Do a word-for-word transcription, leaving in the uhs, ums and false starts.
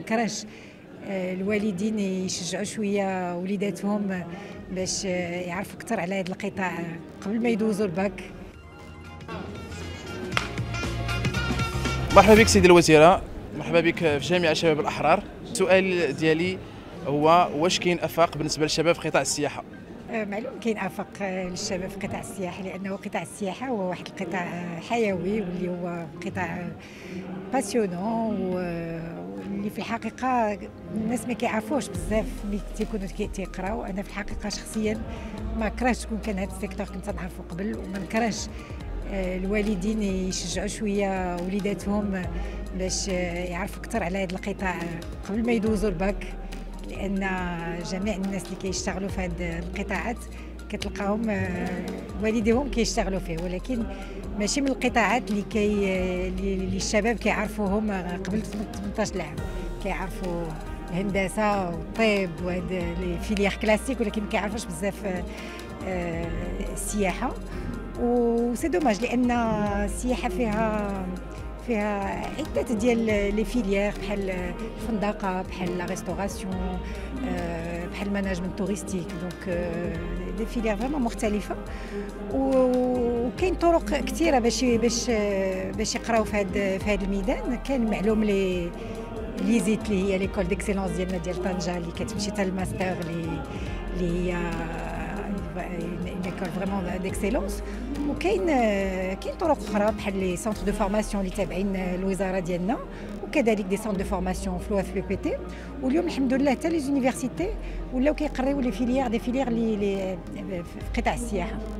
نكرهش الوالدين يشجعوا شويه وليداتهم باش يعرفوا اكثر على هذا القطاع قبل ما يدوزوا الباك. مرحبا بك سيدي الوزيره، مرحبا بك في جامعه شباب الاحرار. السؤال ديالي هو واش كاين افاق بالنسبه للشباب في قطاع السياحه؟ معلوم كاين افاق للشباب في قطاع السياحه، لانه قطاع السياحه هو واحد القطاع حيوي واللي هو قطاع باسيونون واللي في الحقيقه الناس ما كيعرفوش بزاف ملي تيكونوا تيقراو. انا في الحقيقه شخصيا ما كرهتش كون كان هذا السيكتور كنت نعرفو قبل، وما نكرهش الوالدين يشجعوا شويه وليداتهم باش يعرفوا اكثر على هذا القطاع قبل ما يدوزوا الباك، لان جميع الناس اللي كيشتغلوا في هذه القطاعات كتلقاهم والديهم كيشتغلوا فيه، ولكن ماشي من القطاعات اللي كي اللي الشباب كيعرفوهم قبل ثمنطاش عام. كيعرفوا الهندسه والطب وهاد لي فيليير كلاسيك، ولكن ما كيعرفوش بزاف السياحه. وسي دوماج لان السياحه فيها فيها عده ديال لي فيليير بحال الفندقه، بحال لا ريستوراسيون، بحال الماناجمنت توريستيك. دونك دي فيليير فريمون مختلفه، وكاين طرق كثيره باش باش باش يقراو في هذا في هذا الميدان. كان معلوم لي ليزيت اللي هي ليكول ديكسيلونس ديالنا ديال طنجه اللي كتمشي حتى الماستر اللي اللي هي ايكول فريمون ديكسيلونس. وكاين كاين طرق اخرى بحال لي سونتر دو فورماسيون اللي تابعين الوزاره ديالنا، وكذلك دي سونتر دو فورماسيون في لو بي تي. واليوم الحمد لله حتى لي زونيفرسيتي ولاو كيقريو لي فيليير دي فيليير اللي في قطاع السياحه.